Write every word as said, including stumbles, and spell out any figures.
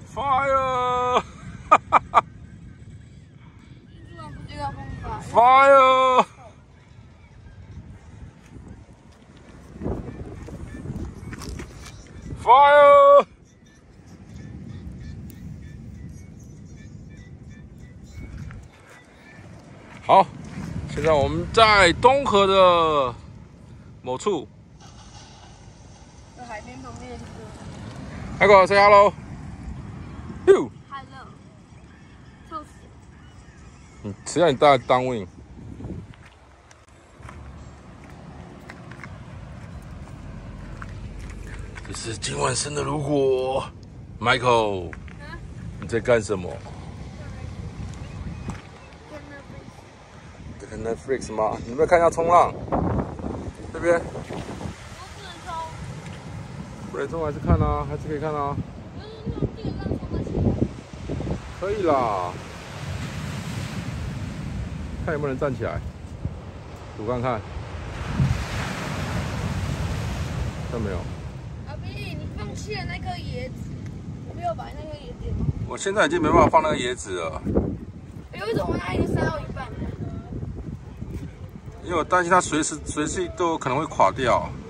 Fire！ Fire! Fire！ 好，现在我们在东河的某处。 在海边旁边。 海狗 ，say hello。哟。 Hello。臭死。 嗯，谁让你带当 win？ 这是今晚生的如果 ，Michael，、啊、你在干什么？在看 Netflix 吗？你们看一下冲浪，这边。不能冲，还是看啊，还是可以看啊。可以啦，看有没有人站起来，赌看看，看没有？ 阿斌，你放弃了那颗椰子，我没有把那颗椰子。 我现在已经没办法放那个椰子了。 有一种我拿一个塞到一半， 因为我担心它随时随时都有可能会垮掉。